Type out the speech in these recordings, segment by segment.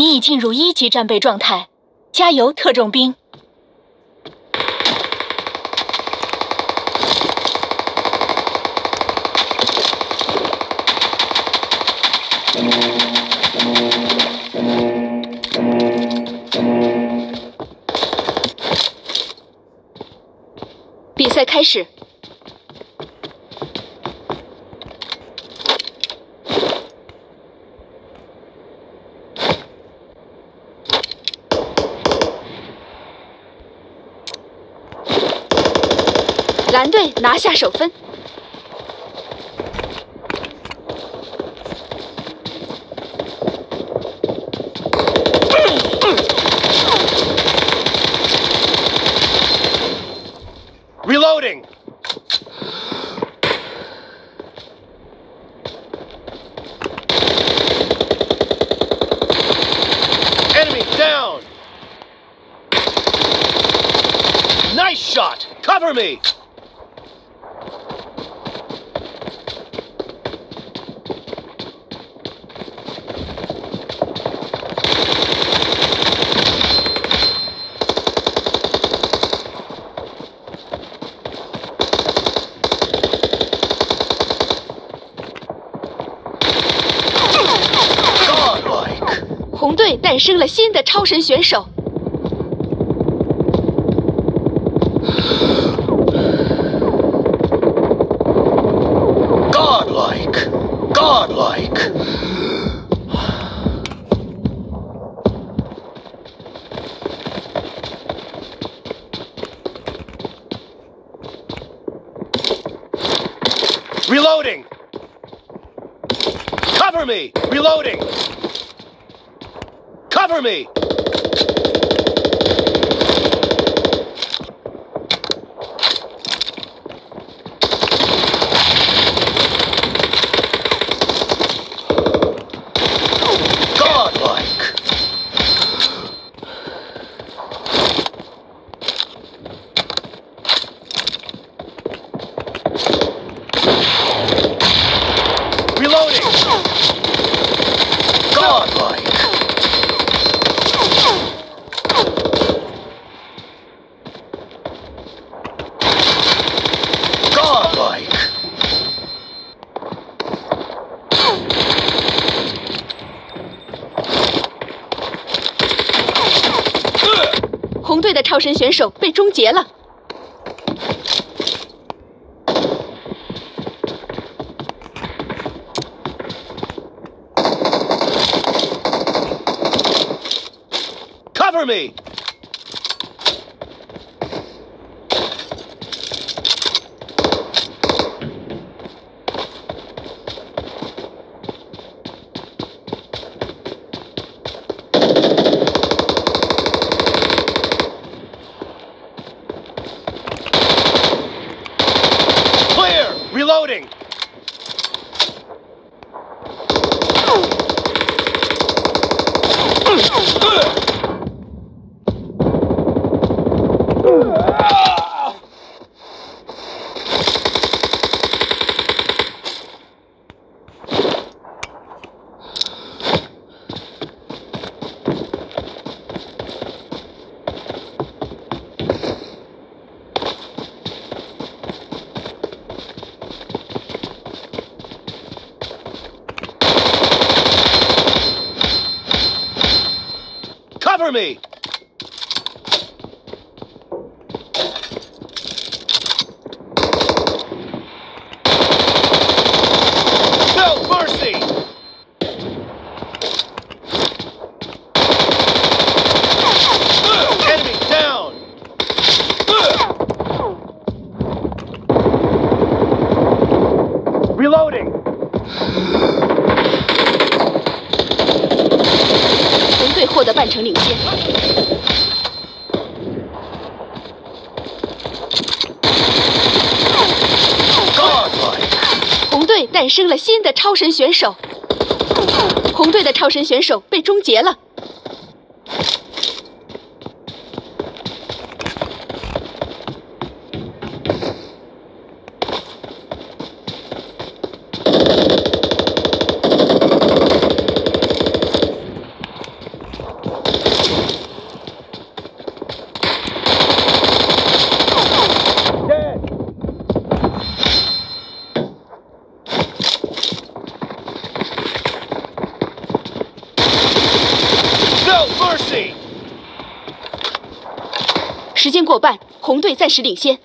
你已进入1级战备状态，加油，特种兵！比赛开始。蓝队拿下首分。 Reloading! Enemy down! Nice shot! Cover me! Godlike! 红队诞生了新的超神选手。 Godlike! Godlike! Reloading! Cover me! Reloading! Cover me! Godlike! Reloading! Godlike! Godlike! 红队的超神选手被终结了。 Cover me! Clear! Reloading! Cover me! No mercy! Enemy down! Reloading! 红队获得半程领先。 Godlike! 红队诞生了新的超神选手。红队的超神选手被终结了。 时间过半，红队暂时领先。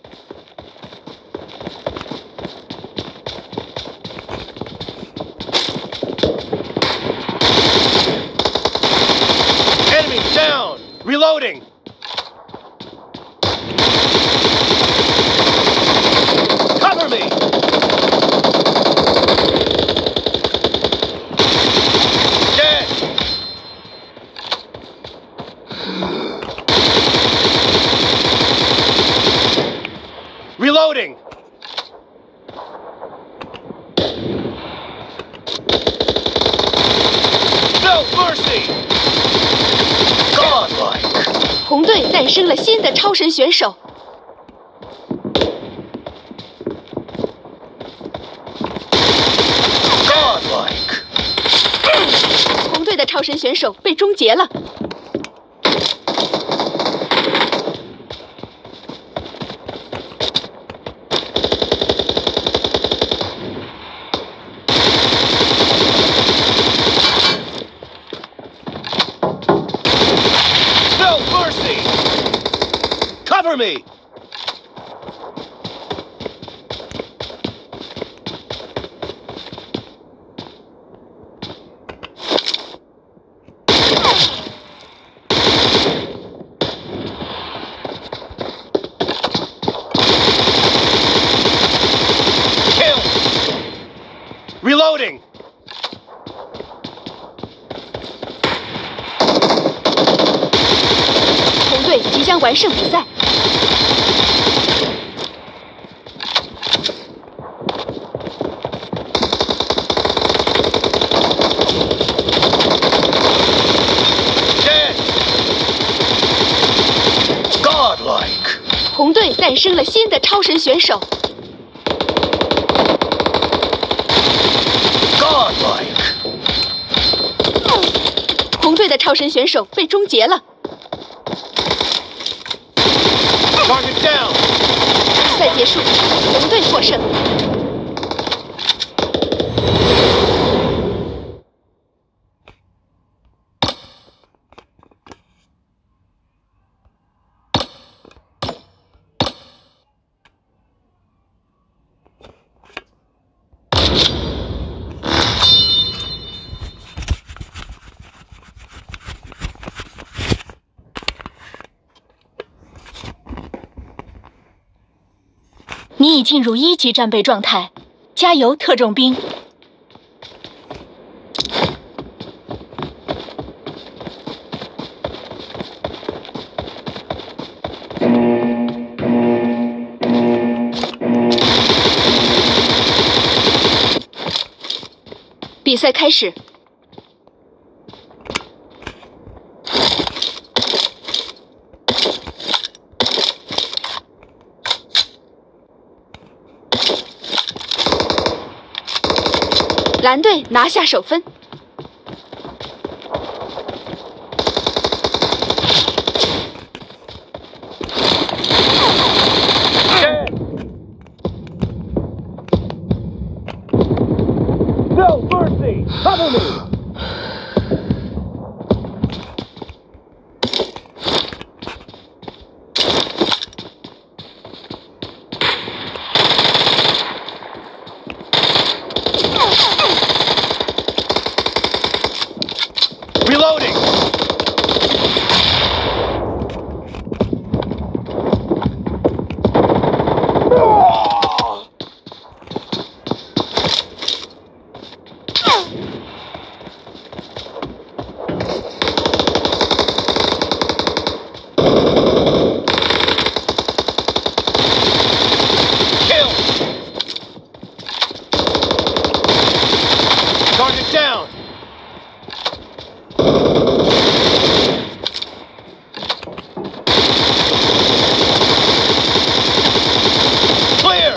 Enemy down! Reloading! Cover me! Dead! Reloading! No mercy! Godlike! 红队诞生了新的超神选手。 Godlike! 红队的超神选手被终结了。 No mercy! Cover me! Kill! Reloading! 红队即将完胜比赛。 Dead! Godlike! 红队诞生了新的超神选手。 Godlike! 红队的超神选手被终结了。 Target down! 比赛结束，红队获胜。 你已进入1级战备状态，加油，特种兵！ 比赛开始。 蓝队拿下首分。 Dead! No mercy! Cover me! Reloading! Kill! Target down! Clear!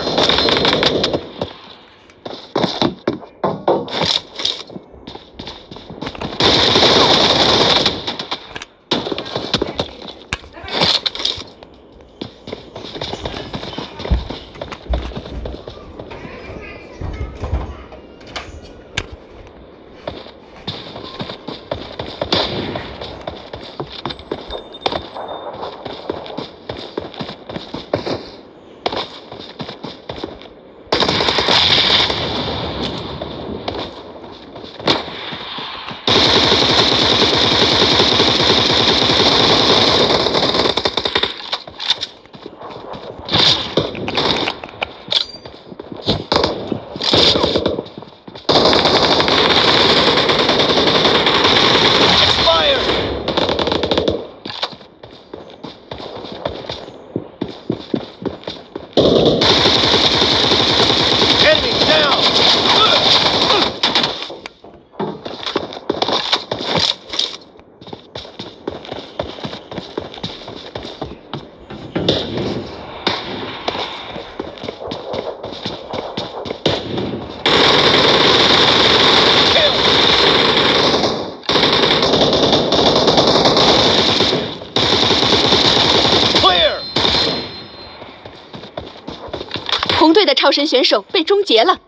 超神选手被终结了。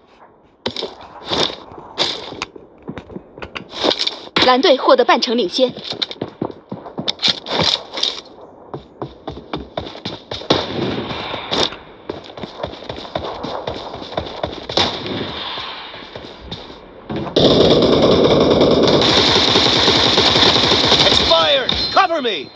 蓝队获得半程领先。 Expired! Cover me!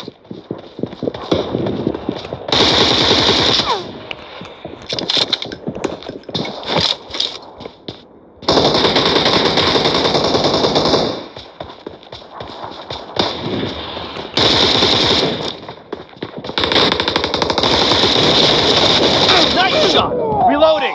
Nice shot! Reloading!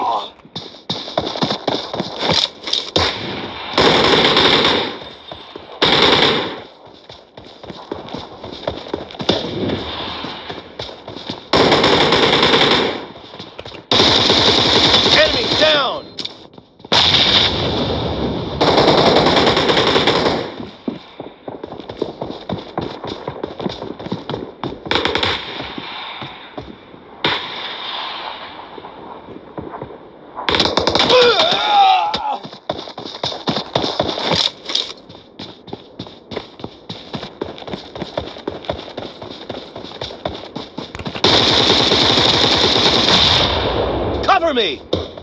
Enemy down! Cover me!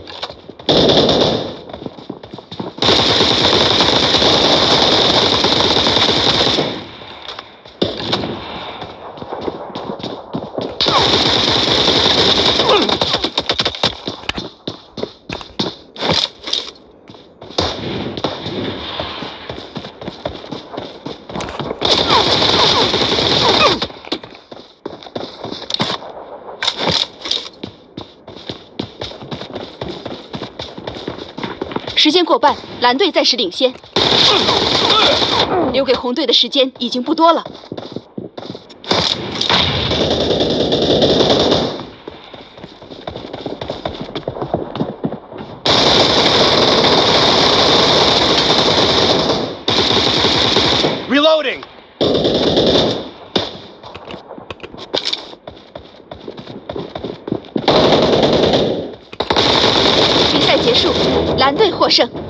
时间过半，蓝队暂时领先。留给红队的时间已经不多了。 Reloading! 比赛结束，蓝队获胜。